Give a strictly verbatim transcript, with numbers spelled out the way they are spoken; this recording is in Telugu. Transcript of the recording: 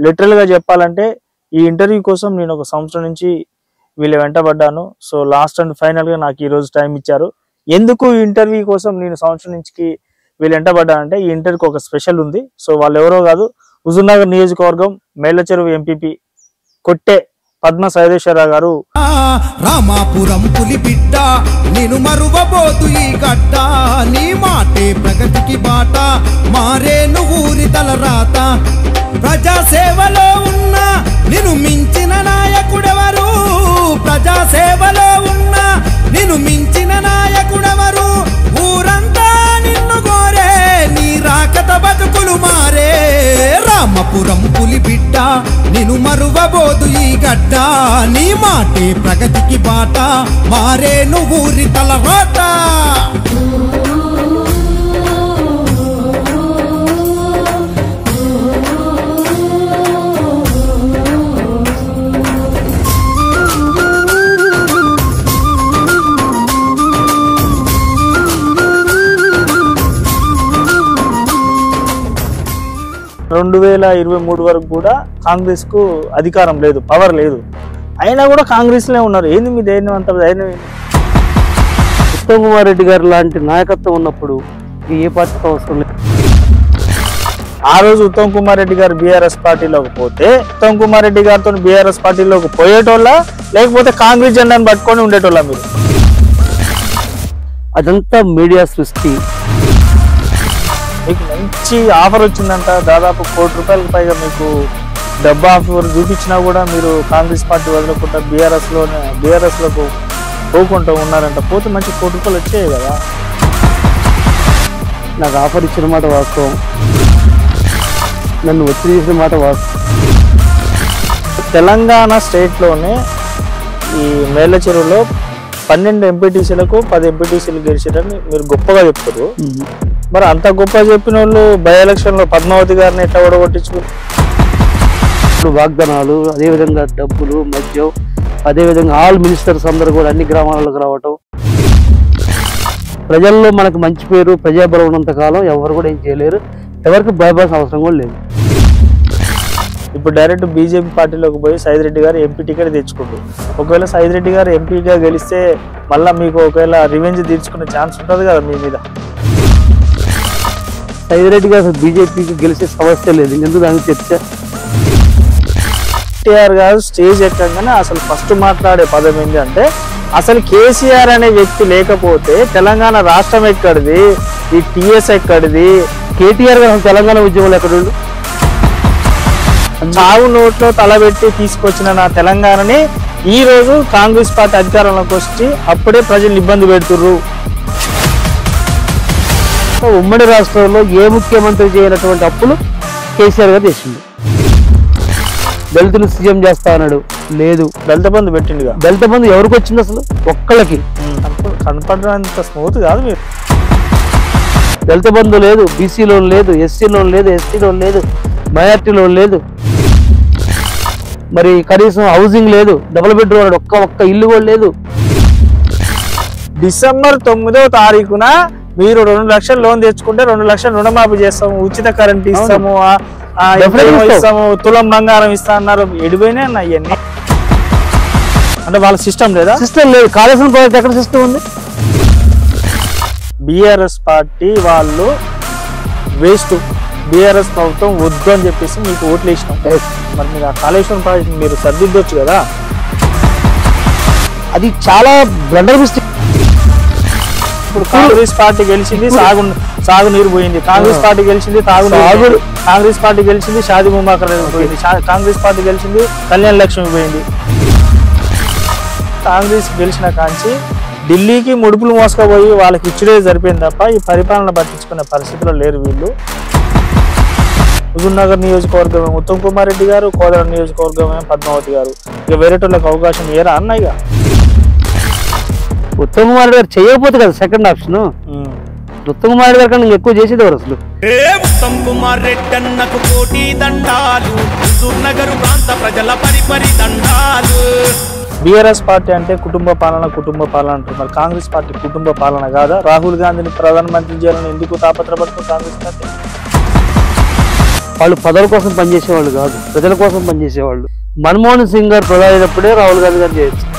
లిటరల్ గా చెప్పాలంటే ఈ ఇంటర్వ్యూ కోసం నేను ఒక సంవత్సరం నుంచి వీళ్ళ వెంటబడ్డాను. సో లాస్ట్ అండ్ ఫైనల్ గా నాకు ఈ రోజు టైం ఇచ్చారు. ఎందుకు ఈ ఇంటర్వ్యూ కోసం నేను సంవత్సరం నుంచి వీళ్ళు వెంటబడ్డానంటే ఈ ఇంటర్వ్యూకి ఒక స్పెషల్ ఉంది. సో వాళ్ళు ఎవరో కాదు, హుజూర్నగర్ నియోజకవర్గం మేళ్లచెరువు ఎంపీపీ కొట్టే పద్మ సైదేశ్వరరావు గారు. రామాపురం పులి బిడ్డ నేను మరువబోతు ఈ గడ్డ, నీ మాటే ప్రగతికి బాట మారే నువ్వురి తలరాత, ప్రజా సేవలో ఉన్న నిన్ను మించిన నాయకుడెవరు, ప్రజా సేవలో ఉన్న నిన్ను మించిన నాయకుడెవరు, ఊరంతా నిన్ను కోరే నీ రాకత బతుకులు మారే, రామపురం పులి బిడ్డ నిన్ను మరువబోదు ఈ గడ్డ, నీ మాటే ప్రగతికి బాట మారే నువ్వురి తలరాత. రెండు వేల ఇరవై మూడు వరకు కూడా కాంగ్రెస్ కు అధికారం లేదు, పవర్ లేదు, అయినా కూడా కాంగ్రెస్ లో ఉన్నారు. ఏంది మీ ధైర్యం అంత ధైర్యం? ఉత్తమ్ కుమార్ రెడ్డి గారు లాంటి నాయకత్వం ఉన్నప్పుడు ఏ పార్టీకి అవసరం లేదు. ఆ రోజు ఉత్తమ్ కుమార్ రెడ్డి గారు బీఆర్ఎస్ పార్టీలోకి పోతే ఉత్తమ్ కుమార్ రెడ్డి గారితో బీఆర్ఎస్ పార్టీలోకి పోయేటోళ్ళ, లేకపోతే కాంగ్రెస్ జెండాను పట్టుకొని ఉండేటోళ్ళ మీరు? అదంతా మీడియా సృష్టి. మీకు మంచి ఆఫర్ వచ్చిందంట, దాదాపు కోటి రూపాయలకు పైగా మీకు డబ్బా ఆఫర్ చూపించినా కూడా మీరు కాంగ్రెస్ పార్టీ వదలకుండా బీఆర్ఎస్ లోనే బీఆర్ఎస్ లకు పోకుండా ఉన్నారంట. పోతే మంచి కోటి రూపాయలు వచ్చాయి కదా. నాకు ఆఫర్ ఇచ్చిన మాట వాస్తవం, నన్ను ఒత్తిడి చేసిన మాట వాస్తవం. తెలంగాణ స్టేట్లోనే ఈ మేళ్లచెరువులో పన్నెండు ఎంపీటీసీలకు పది ఎంపీటీసీలు గెలిచారని మీరు గొప్పగా చెప్తారు. మరి అంత గొప్ప చెప్పిన వాళ్ళు బై ఎలక్షన్ లో పద్మావతి గారిని ఎట్లా ఓడగొట్టించుకున్నారు? ఇప్పుడు వాగ్దానాలు, అదేవిధంగా డబ్బులు, మద్యం, అదేవిధంగా ఆల్ మినిస్టర్స్ అందరూ కూడా అన్ని గ్రామాలకు రావటం, ప్రజల్లో మనకు మంచి పేరు, ప్రజాబలం ఉన్నంత కాలం ఎవరు కూడా ఏం చేయలేరు, ఎవరికి భయపడాల్సిన అవసరం కూడా లేదు. ఇప్పుడు డైరెక్ట్ బీజేపీ పార్టీలోకి పోయి సైదిరెడ్డి గారు ఎంపీ టికెట్ తెచ్చుకుంటారు. ఒకవేళ సైదిరెడ్డి గారు ఎంపీగా గెలిస్తే మళ్ళీ మీకు ఒకవేళ రివెంజ్ తీర్చుకునే ఛాన్స్ ఉంటుంది కదా మీ మీద. సైదిరెడ్డి గారు బీజేపీకి గెలిచే సమస్య లేదు, ఎందుకు దానికి చర్చ. కేటీఆర్ గారు స్టేజ్ ఎక్కగానే అసలు ఫస్ట్ మాట్లాడే పదం ఏంటి అంటే, అసలు కేసీఆర్ అనే వ్యక్తి లేకపోతే తెలంగాణ రాష్ట్రం ఎక్కడిది, ఈ టీఎస్ ఎక్కడిది, కేటీఆర్ గారు తెలంగాణ ఉద్యమంలో ఎక్కడుండు, చావు నోట్లో తలబెట్టి తీసుకొచ్చిన నా తెలంగాణని ఈ రోజు కాంగ్రెస్ పార్టీ అధికారంలోకి వచ్చి అప్పుడే ప్రజలు ఇబ్బంది పెడుతుర్రు. ఉమ్మడి రాష్ట్రంలో ఏ ముఖ్యమంత్రి చేయనటువంటి అప్పులు కేసీఆర్ గారు చేసిండు. దళితులు సీఎం చేస్తా అన్నాడు, లేదు. దళిత బంధు పెట్టిండుగా. దళిత బంధు ఎవరికి వచ్చింది అసలు? ఒక్కళ్ళకి. కనపడనంత స్మూత్ కాదు మీరు. దళిత బంధు లేదు, బీసీ లోన్ లేదు, ఎస్సీ లోన్ లేదు, ఎస్టీ లోన్ లేదు, మైనార్టీ లోన్ లేదు, మరి కనీసం హౌసింగ్ లేదు, డబుల్ బెడ్రూమ్ ఒక్క ఒక్క ఇల్లు కూడా లేదు. డిసెంబర్ తొమ్మిదో తారీఖున మీరు రెండు లక్షలు లోన్ తెచ్చుకుంటే రెండు లక్షలు రుణమాఫీ చేస్తాము, ఉచిత కరెంట్ ఇస్తాము, ఇస్తాము, తులం బంగారం ఇస్తా అన్నారు. ఎడిపోయినా అన్న అవన్నీ. అంటే వాళ్ళ సిస్టమ్ లేదా? సిస్టమ్ లేదు. కాళేశ్వరం ప్రాజెక్ట్ ఎక్కడ సిస్టమ్ ఉంది? బీఆర్ఎస్ పార్టీ వాళ్ళు వేస్ట్, బీఆర్ఎస్ ప్రభుత్వం వద్దు అని చెప్పేసి మీకు ఓట్లు వేసినాం. మరి మీరు ఆ కాళేశ్వరం ప్రాజెక్ట్ మీరు సర్దిద్దొచ్చు కదా. అది చాలా బ్లండర్ మిస్టేక్. ఇప్పుడు కాంగ్రెస్ పార్టీ గెలిచింది, సాగు సాగునీరు పోయింది. కాంగ్రెస్ పార్టీ గెలిచింది, తాగునీరు. కాంగ్రెస్ పార్టీ గెలిచింది, షాదీ ముబారక్ పోయింది. కాంగ్రెస్ పార్టీ గెలిచింది, కళ్యాణ లక్ష్మి పోయింది. కాంగ్రెస్ గెలిచిన కాంచి ఢిల్లీకి ముడుపులు మోసుకపోయి వాళ్ళకి ఇచ్చుడే సరిపోయింది తప్ప ఈ పరిపాలన పట్టించుకునే పరిస్థితిలో లేరు వీళ్ళు. హుజూర్నగర్ నియోజకవర్గమే ఉత్తమ్ కుమార్ రెడ్డి గారు, కోదాడ నియోజకవర్గమే పద్మావతి గారు. ఇక వేరేటోళ్ళకి అవకాశం ఏరా అన్నయ్య. ఉత్తమ్ కుమార్ రెడ్డి గారు చేయకపోతే కదా సెకండ్ ఆప్షన్. ఉత్తమ్ కుమార్ రెడ్డి గారు కన్నా ఎక్కువ చేసేది ఎవరు అసలు? ఉత్తమ్ కుమార్ రెడ్డి అన్నకు కోటి దండాలు, హుజూర్నగర్ ప్రాంత ప్రజల పరిపరి దండాలు. బీఆర్ఎస్ పార్టీ అంటే కుటుంబ పాలన కుటుంబ పాలన అంటున్నారు. కాంగ్రెస్ పార్టీ కుటుంబ పాలన కాదా? రాహుల్ గాంధీని ప్రధానమంత్రి చేయాలని ఎందుకు తాపత్రపడుతుంది కాంగ్రెస్ పార్టీ? వాళ్ళు పదవుల కోసం పనిచేసేవాళ్ళు కాదు, ప్రజల కోసం పనిచేసేవాళ్ళు. మన్మోహన్ సింగ్ గారు ప్రధాని అయినప్పుడే రాహుల్ గాంధీ గారు చేయొచ్చు.